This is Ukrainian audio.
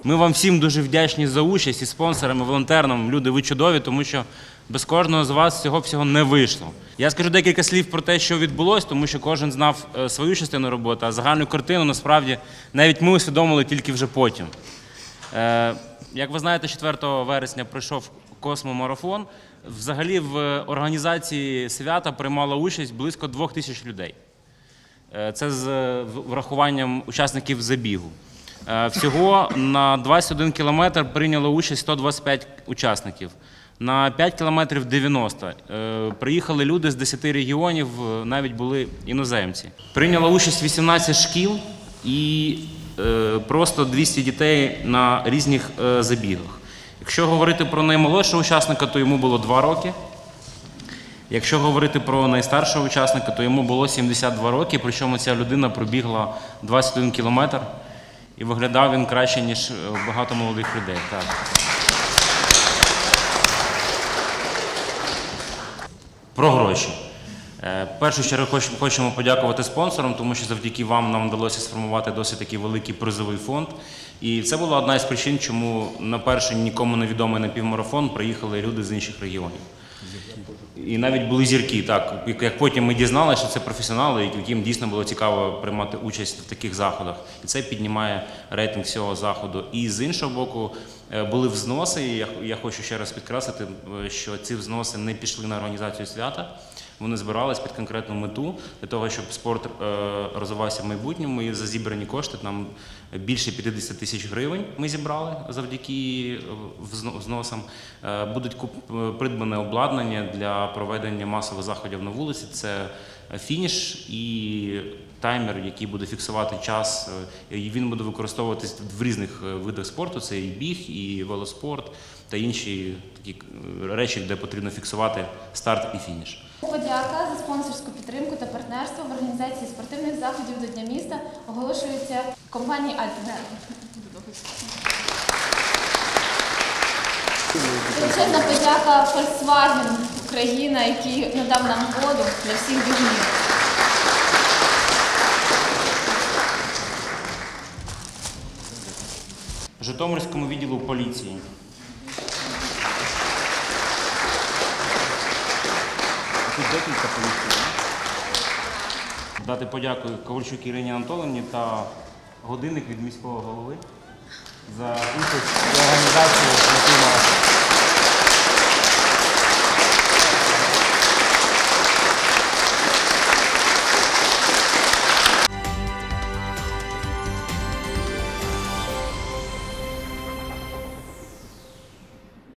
Ми вам всім дуже вдячні за участь і спонсорам, і волонтерам. Люди, ви чудові, тому що без кожного з вас цього всього не вийшло. Я скажу декілька слів про те, що відбулося, тому що кожен знав свою частину роботи, а загальну картину, насправді, навіть ми усвідомили тільки вже потім. Як ви знаєте, 4 вересня пройшов космомарафон. Взагалі в організації свята приймало участь близько 2000 людей. Це з врахуванням учасників забігу. Всього на 21 кілометр прийняло участь 125 учасників. На 5 кілометрів – 90. Приїхали люди з 10 регіонів, навіть були іноземці. Прийняло участь 18 шкіл і просто 200 дітей на різних забігах. Якщо говорити про наймолодшого учасника, то йому було 2 роки. Якщо говорити про найстаршого учасника, то йому було 72 роки, причому ця людина пробігла 21 кілометр. І виглядав він краще, ніж багато молодих людей. Так. Про гроші. В першу чергу хочемо подякувати спонсорам, тому що завдяки вам нам вдалося сформувати досить такий великий призовий фонд. І це була одна із причин, чому на перший нікому невідомий напівмарафон приїхали люди з інших регіонів. І навіть були зірки, так. Як потім ми дізналися, що це професіонали, яким дійсно було цікаво приймати участь в таких заходах. І це піднімає рейтинг цього заходу. І з іншого боку, були взноси, і я хочу ще раз підкреслити, що ці взноси не пішли на організацію свята. Вони збирались під конкретну мету, для того, щоб спорт розвивався в майбутньому. І за зібрані кошти, нам більше 50 тисяч гривень ми зібрали завдяки взносам. Будуть придбане обладнання для проведення масових заходів на вулиці. Це фініш і таймер, який буде фіксувати час. І він буде використовуватись в різних видах спорту. Це і біг, і велоспорт, та інші такі речі, де потрібно фіксувати старт і фініш. Подяка за спонсорську підтримку та партнерство в організації спортивних заходів до Дня міста оголошується компанією «Альтенерго». Величезна подяка Volkswagen Україна, який надав нам воду для всіх бігунів. Житомирському відділу поліції. Тут декілька поліцій. Дати подяку Ковальчук Ірині Анатоліївні та годинник від міського голови за участь в організації.